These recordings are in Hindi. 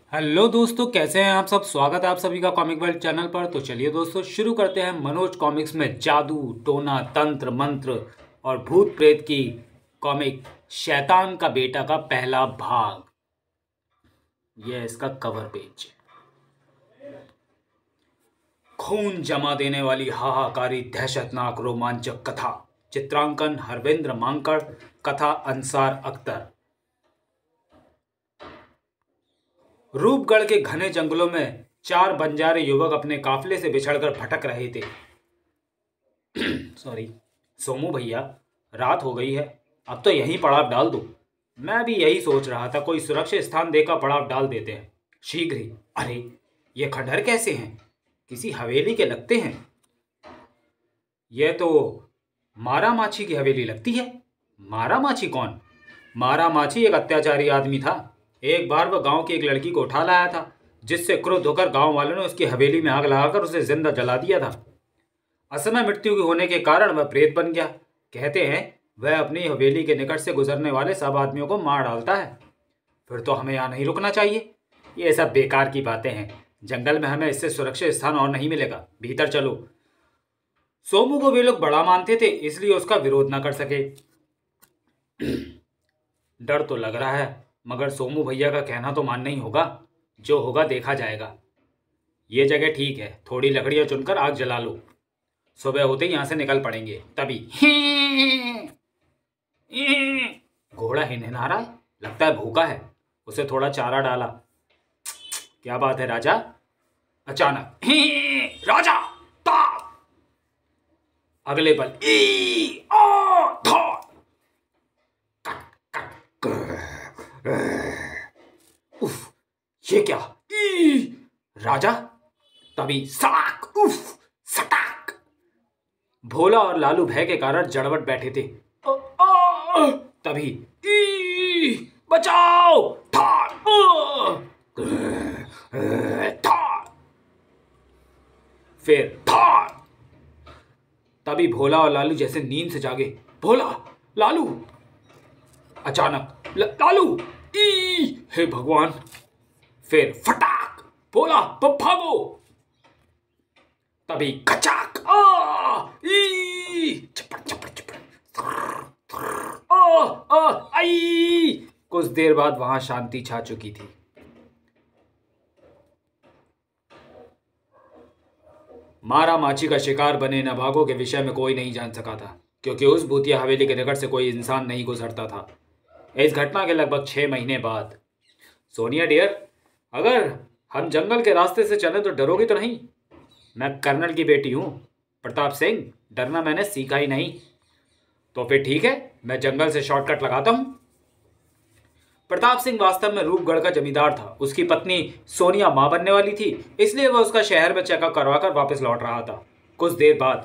हेलो दोस्तों, कैसे हैं आप सब। स्वागत है आप सभी का कॉमिक वर्ल्ड चैनल पर। तो चलिए दोस्तों शुरू करते हैं मनोज कॉमिक्स में जादू टोना तंत्र मंत्र और भूत प्रेत की कॉमिक शैतान का बेटा का पहला भाग। यह है इसका कवर पेज। खून जमा देने वाली हाहाकारी दहशतनाक रोमांचक कथा। चित्रांकन हरविंद्र मांकड़। कथा अंसार अख्तर। रूपगढ़ के घने जंगलों में चार बंजारे युवक अपने काफिले से बिछड़कर भटक रहे थे। सॉरी सोमू भैया, रात हो गई है, अब तो यहीं पड़ाव डाल दो। मैं भी यही सोच रहा था, कोई सुरक्षित स्थान देकर पड़ाव डाल देते हैं शीघ्र ही। अरे ये खंडहर कैसे हैं? किसी हवेली के लगते हैं। यह तो मारा माछी की हवेली लगती है। मारा माछी कौन? मारा माछी एक अत्याचारी आदमी था। एक बार वह गांव की एक लड़की को उठा लाया था, जिससे क्रुद्ध होकर गांव वालों ने उसकी हवेली में आग लगाकर उसे जिंदा जला दिया था। असमय मृत्यु होने के कारण वह प्रेत बन गया। कहते हैं वह अपनी हवेली के निकट से गुजरने वाले सब आदमियों को मार डालता है। फिर तो हमें यहाँ नहीं रुकना चाहिए। ये सब बेकार की बातें हैं। जंगल में हमें इससे सुरक्षित स्थान और नहीं मिलेगा। भीतर चलो। सोमू को वे लोग बड़ा मानते थे, इसलिए उसका विरोध न कर सके। डर तो लग रहा है, मगर सोमू भैया का कहना तो मानना ही होगा। जो होगा देखा जाएगा। ये जगह ठीक है, थोड़ी लकड़ियां चुनकर आग जला लो। सुबह होते ही यहां से निकल पड़ेंगे। तभी घोड़ा हिनहिना रहा है, लगता है भूखा है। उसे थोड़ा चारा डाला। क्या बात है राजा? अचानक राजा ता। अगले पल ई आ था। उफ, ये क्या? राजा। तभी सड़ाक, उफ, सटाक। भोला और लालू भय के कारण जड़वट बैठे थे। तभी बचाओ था। फिर था। तभी भोला और लालू जैसे नींद से जागे। भोला, लालू। अचानक लालू, हे भगवान। फिर फटाक, भोला भागो। तभी खचाक, चपड़ चपड़ चपड़। आई। कुछ देर बाद वहां शांति छा चुकी थी। मारा माची का शिकार बने नभागों के विषय में कोई नहीं जान सका था, क्योंकि उस भूतिया हवेली के निकट से कोई इंसान नहीं गुजरता था। इस घटना के लगभग 6 महीने बाद। सोनिया डियर, अगर हम जंगल के रास्ते से चलें तो डरोगी तो नहीं? मैं कर्नल की बेटी हूं, प्रताप सिंह। डरना मैंने सीखा ही नहीं। तो फिर ठीक है, मैं जंगल से शॉर्टकट लगाता हूं। प्रताप सिंह वास्तव में रूपगढ़ का जमींदार था। उसकी पत्नी सोनिया मां बनने वाली थी, इसलिए वह उसका शहर में चेकअप करवाकर वापस लौट रहा था। कुछ देर बाद,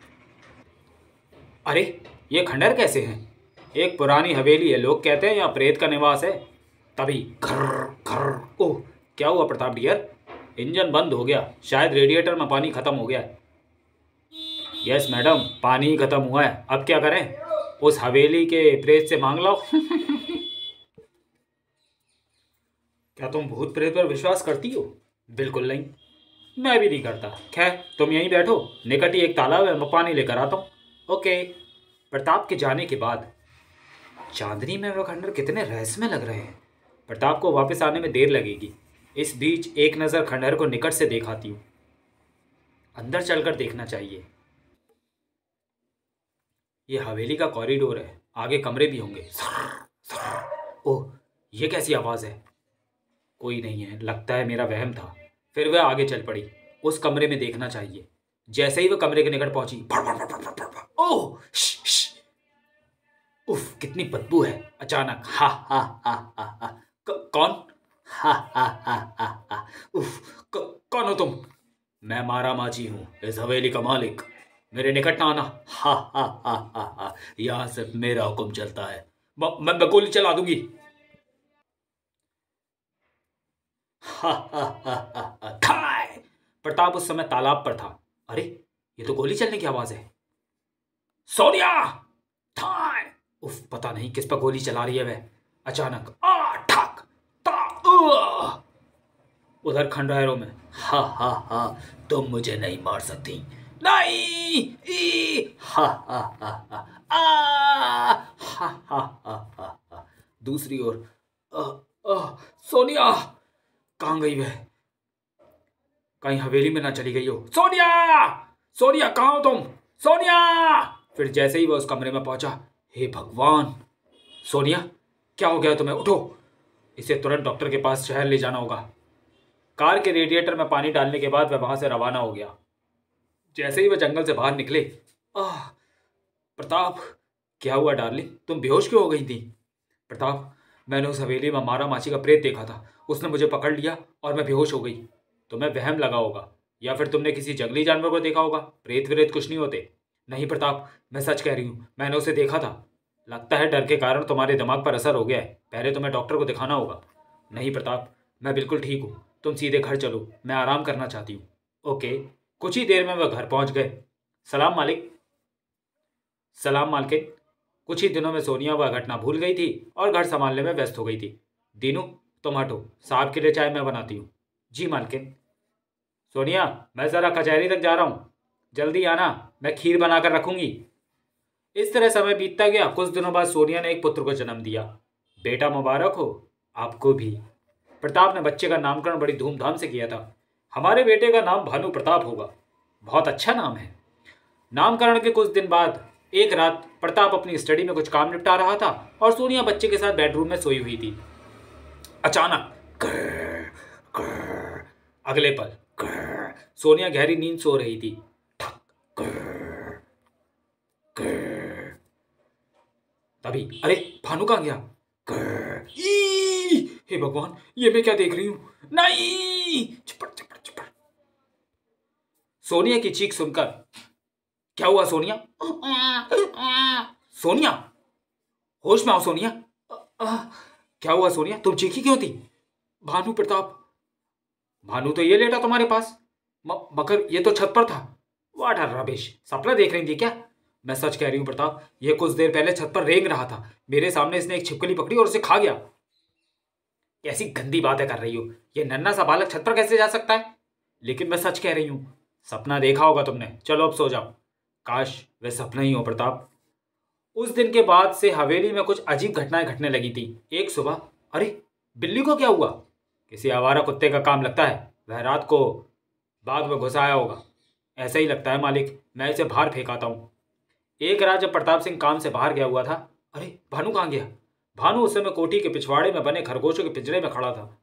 अरे ये खंडहर कैसे हैं? एक पुरानी हवेली है, लोग कहते हैं यहाँ प्रेत का निवास है। तभी खर्र खर्र। ओह, क्या हुआ प्रताप डियर? इंजन बंद हो गया, शायद रेडिएटर में पानी खत्म हो गया। यस मैडम, पानी ही खत्म हुआ है। अब क्या करें? उस हवेली के प्रेत से मांग लो। क्या तुम भूत प्रेत पर विश्वास करती हो? बिल्कुल नहीं, मैं भी नहीं करता। खैर तुम यहीं बैठो, निकट ही एक तालाब है, मैं पानी लेकर आता हूँ। ओके। प्रताप के जाने के बाद चांदनी में वह खंडहर कितने रहस्यमय लग रहे हैं। प्रताप को वापस आने में देर लगेगी। इस बीच एक नज़र खंडहर को निकट से दिखाती हूँ। अंदर चलकर देखना चाहिए। यह हवेली का कॉरिडोर है, आगे कमरे भी होंगे। ओह, यह कैसी आवाज़ है? कोई नहीं है, लगता है मेरा वहम था। फिर वह आगे चल पड़ी। उस कमरे में देखना चाहिए। जैसे ही वह कमरे के निकट पहुंची, भड़ भड़ भड़ भड़ भड़ भड़। ओह, उफ, कितनी बदबू है। अचानक हा हा हा हा हा। कौन? हा हा हा हा हा। उफ, कौन हो तुम? मैं मारा माची हूँ, इस हवेली का मालिक। मेरे निकट ना आना। हा हा हा हा हा। यहाँ सिर्फ मेरा हुक्म चलता है। मैं गोली चला दूंगी। हा हा हा हा हा। थाय! प्रताप उस समय तालाब पर था। अरे ये तो गोली चलने की आवाज है। सोनिया! थाय! उफ, पता नहीं किस पर गोली चला रही है वह। अचानक आ ठक ता। उधर खंडहरों में, हा हा हा, तुम मुझे नहीं मार सकती। नहीं, हा हा हा हा, हा हा हा हा। दूसरी ओर, "अ, सोनिया, कहाँ गई वह? कहीं हवेली में ना चली गई हो? सोनिया, सोनिया कहाँ हो तुम? सोनिया!" फिर जैसे ही वह उस कमरे में पहुंचा, हे भगवान, सोनिया, क्या हो गया तुम्हें? उठो, इसे तुरंत डॉक्टर के पास शहर ले जाना होगा। कार के रेडिएटर में पानी डालने के बाद वह वहां से रवाना हो गया। जैसे ही वह जंगल से बाहर निकले, आह, प्रताप, क्या हुआ डार्लिंग, तुम बेहोश क्यों हो गई थी? प्रताप, मैंने उस हवेली में मारा माची का प्रेत देखा था, उसने मुझे पकड़ लिया और मैं बेहोश हो गई। तुम्हें वहम लगा होगा, या फिर तुमने किसी जंगली जानवर को देखा होगा। प्रेत व्रेत कुछ नहीं होते। नहीं प्रताप, मैं सच कह रही हूँ, मैंने उसे देखा था। लगता है डर के कारण तुम्हारे दिमाग पर असर हो गया है, पहले तुम्हें डॉक्टर को दिखाना होगा। नहीं प्रताप, मैं बिल्कुल ठीक हूँ, तुम सीधे घर चलो, मैं आराम करना चाहती हूँ। ओके। कुछ ही देर में वह घर पहुंच गए। सलाम मालिक। सलाम मालकिन। कुछ ही दिनों में सोनिया वह घटना भूल गई थी और घर संभालने में व्यस्त हो गई थी। दीनू, तुम हटो, साहब के लिए चाय मैं बनाती हूँ। जी मालकिन। सोनिया, मैं जरा कचहरी तक जा रहा हूँ, जल्दी आना, मैं खीर बनाकर रखूंगी। इस तरह समय बीतता गया। कुछ दिनों बाद सोनिया ने एक पुत्र को जन्म दिया। बेटा मुबारक हो। आपको भी। प्रताप ने बच्चे का नामकरण बड़ी धूमधाम से किया था। हमारे बेटे का नाम भानु प्रताप होगा। बहुत अच्छा नाम है। नामकरण के कुछ दिन बाद एक रात प्रताप अपनी स्टडी में कुछ काम निपटा रहा था और सोनिया बच्चे के साथ बेडरूम में सोई हुई थी। अचानक कर्र, कर्र, अगले पल कर्र, सोनिया गहरी नींद सो रही थी। ठक, कर्र, कर्र। तभी, अरे भानु कहाँ गया? कर्र, ई! हे भगवान, ये मैं क्या देख रही हूं? नहीं! चपड़ चपड़ चपड़। सोनिया की चीख सुनकर, क्या हुआ सोनिया? सोनिया, होश में आओ सोनिया। क्या हुआ सोनिया, तुम चीखी क्यों थी? भानु प्रताप। भानु तो ये लेटा तुम्हारे पास, मगर ये तो छत पर था। वाट आर रबिश, सपना देख रही थी क्या? मैं सच कह रही हूं प्रताप, ये कुछ देर पहले छत पर रेंग रहा था, मेरे सामने इसने एक छिपकली पकड़ी और उसे खा गया। कैसी गंदी बातें कर रही हो, ये नन्हा सा बालक छत पर कैसे जा सकता है? लेकिन मैं सच कह रही हूं, सपना देखा होगा तुमने, चलो अब सो जाओ। काश वह सपना ही हो प्रताप। उस दिन के बाद से हवेली में कुछ अजीब घटनाएं घटने लगी थी। एक सुबह, अरे बिल्ली को क्या हुआ? किसी आवारा कुत्ते का काम लगता है, वह रात को बाग में घुस आया होगा। ऐसा ही लगता है मालिक, मैं इसे बाहर फेंकाता हूँ। एक रात जब प्रताप सिंह काम से बाहर गया हुआ था, अरे भानु कहाँ गया? भानु उस समय कोठी के पिछवाड़े में बने खरगोशों के पिंजरे में खड़ा था।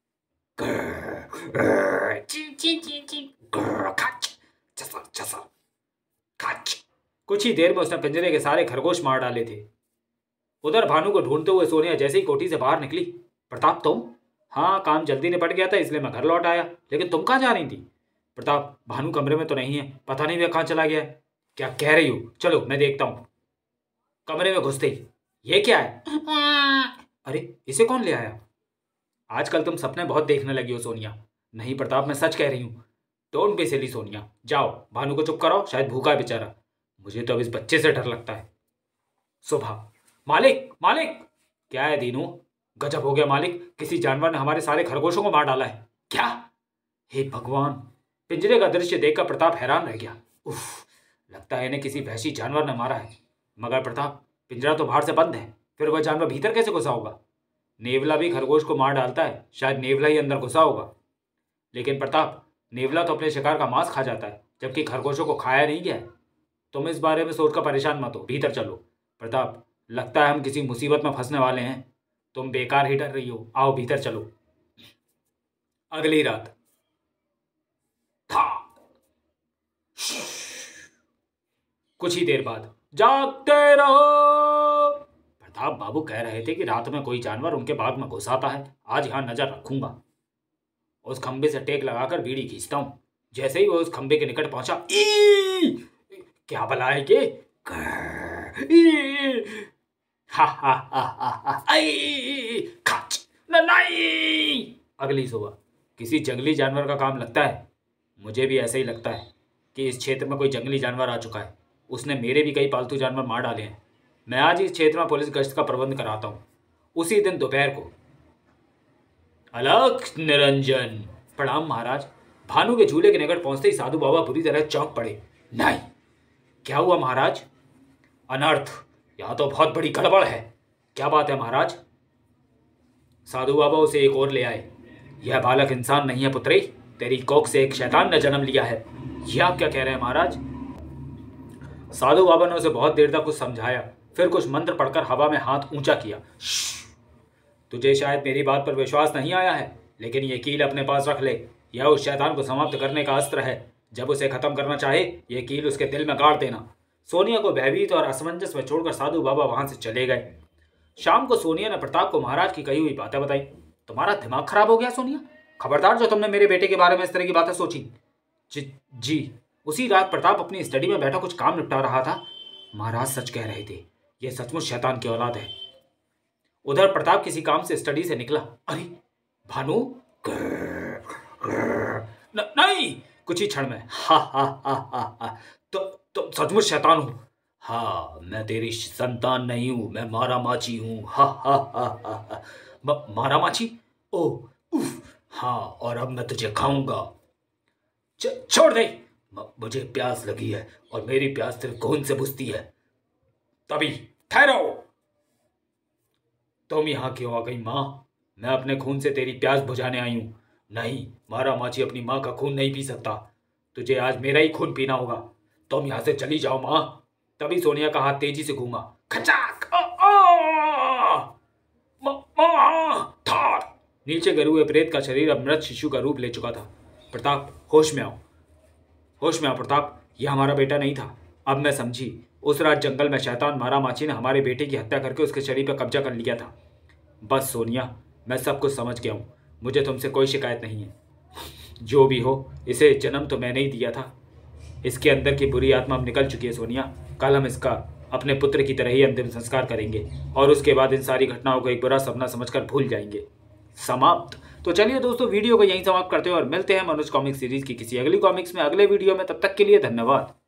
कुछ ही देर में उसने पिंजरे के सारे खरगोश मार डाले थे। उधर भानु को ढूंढते हुए सोनिया जैसे ही कोठी से बाहर निकली, प्रताप तुम? हाँ, काम जल्दी निपट गया था इसलिए मैं घर लौट आया, लेकिन तुम कहाँ जा रही थी? प्रताप, भानु कमरे में तो नहीं है, पता नहीं वह कहाँ चला गया है। क्या कह रही हो? चलो मैं देखता हूँ। कमरे में घुसते ही, ये क्या है? अरे इसे कौन ले आया? आजकल तुम सपने बहुत देखने लगी हो सोनिया। नहीं प्रताप, मैं सच कह रही हूँ। डोंट बी सिली सोनिया, जाओ भानु को चुप कराओ, शायद भूखा है बेचारा। मुझे तो अब इस बच्चे से डर लगता है। सुबह, मालिक मालिक। क्या है दीनू? गजब हो गया मालिक, किसी जानवर ने हमारे सारे खरगोशों को मार डाला है। क्या? हे भगवान! पिंजरे का दृश्य देखकर प्रताप हैरान रह गया। उफ, लगता है इन्हें किसी वहशी जानवर ने मारा है। मगर प्रताप, पिंजरा तो बाहर से बंद है, फिर वह जानवर भीतर कैसे घुसा होगा? नेवला भी खरगोश को मार डालता है, शायद नेवला ही अंदर घुसा होगा। लेकिन प्रताप, नेवला तो अपने शिकार का मांस खा जाता है, जबकि खरगोशों को खाया नहीं गया है। तुम इस बारे में सोचकर परेशान मत हो, भीतर चलो। प्रताप, लगता है हम किसी मुसीबत में फंसने वाले हैं। तुम बेकार ही डर रही हो, आओ भीतर चलो। अगली रात था। कुछ ही देर बाद, जागते रहो। प्रताप बाबू कह रहे थे कि रात में कोई जानवर उनके बाग में घुस आता है, आज यहां नजर रखूंगा। उस खंबे से टेक लगाकर बीड़ी खींचता हूं। जैसे ही वो उस खंबे के निकट पहुंचा, क्या भला है के? हा हा हा हा हा, नहीं। अगली सुबह, किसी जंगली जानवर का काम लगता है। मुझे भी ऐसा ही लगता है कि इस क्षेत्र में कोई जंगली जानवर आ चुका है। उसने मेरे भी कई पालतू जानवर मार डाले हैं। मैं आज इस क्षेत्र में पुलिस गश्त का प्रबंध कराता हूँ। उसी दिन दोपहर को, अलख निरंजन, प्रणाम महाराज। भानु के झूले के निकट पहुंचते ही साधु बाबा बुरी तरह चौंक पड़े। नहीं, क्या हुआ महाराज? अनर्थ, यहां तो बहुत बड़ी गड़बड़ है। क्या बात है महाराज? साधु बाबा उसे एक और ले आए। यह बालक इंसान नहीं है पुत्री, तेरी कोख से एक शैतान ने जन्म लिया है। यह आप क्या कह रहे हैं महाराज? साधु बाबा ने उसे बहुत देर तक कुछ समझाया, फिर कुछ मंत्र पढ़कर हवा में हाथ ऊंचा किया। तुझे शायद मेरी बात पर विश्वास नहीं आया है, लेकिन ये कील अपने पास रख ले। यह उस शैतान को समाप्त करने का अस्त्र है। जब उसे खत्म करना चाहे, यह कील उसके दिल में गाड़ देना। सोनिया को भयभीत और असमंजस में छोड़कर साधु बाबा वहां से चले गए। शाम को सोनिया ने प्रताप को महाराज की कही हुई बातें बताई। तुम्हारा दिमाग खराब हो गया सोनिया? खबरदार जो तुमने मेरे बेटे के बारे में इस तरह की बातें सोची। जी। उसी रात प्रताप अपनी स्टडी में बैठा कुछ काम निपटा रहा था। महाराज सच कह रहे थे, यह सचमुच शैतान की औलाद है। उधर प्रताप किसी काम से स्टडी से निकला। अरे भानु! नहीं, कुछ ही क्षण में हा हा हा हा हा। तो सचमुच शैतान हूं। हाँ, मैं तेरी संतान नहीं हूं, मैं मारा माची हूं। हा हा हा हा। मारा माची? ओह उफ, हाँ, और अब मैं तुझे खाऊंगा। छोड़ दे, मुझे प्यास लगी है और मेरी प्यास तेरे खून से बुझती है। तभी ठहरो। तुम यहां क्यों आ गई मां? मैं अपने खून से तेरी प्यास बुझाने आई हूं। नहीं, मारा माची अपनी मां का खून नहीं पी सकता। तुझे आज मेरा ही खून पीना होगा। तुम यहां से चली जाओ मां। तभी सोनिया का हाथ तेजी से घूमा। खचाक! नीचे गिरे हुए प्रेत का शरीर अब मृत शिशु का रूप ले चुका था। प्रताप, होश में आओ, होश में आओ प्रताप। यह हमारा बेटा नहीं था। अब मैं समझी। उस रात जंगल में शैतान मारा माची ने हमारे बेटे की हत्या करके उसके शरीर पर कब्जा कर लिया था। बस सोनिया, मैं सब कुछ समझ गया हूँ। मुझे तुमसे कोई शिकायत नहीं है। जो भी हो, इसे जन्म तो मैंने ही दिया था। इसके अंदर की बुरी आत्मा अब निकल चुकी है सोनिया। कल हम इसका अपने पुत्र की तरह ही अंतिम संस्कार करेंगे और उसके बाद इन सारी घटनाओं को एक बुरा सपना समझकर भूल जाएंगे। समाप्त। तो चलिए दोस्तों, वीडियो को यहीं समाप्त करते हैं और मिलते हैं मनोज कॉमिक्स सीरीज की किसी अगली कॉमिक्स में अगले वीडियो में। तब तक के लिए धन्यवाद।